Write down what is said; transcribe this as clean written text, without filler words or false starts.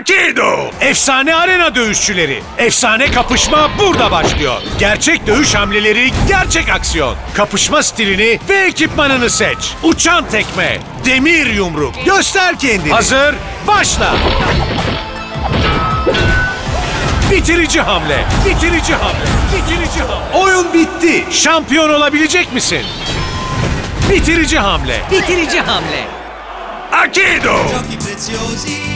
Aikido! Efsane arena dövüşçüleri. Efsane kapışma burada başlıyor. Gerçek dövüş hamleleri, gerçek aksiyon. Kapışma stilini ve ekipmanını seç. Uçan tekme, demir yumruk. Göster kendini. Hazır, başla. Bitirici hamle, bitirici hamle, bitirici hamle. Oyun bitti. Şampiyon olabilecek misin? Bitirici hamle. Bitirici hamle. Aikido! Giochi preziosi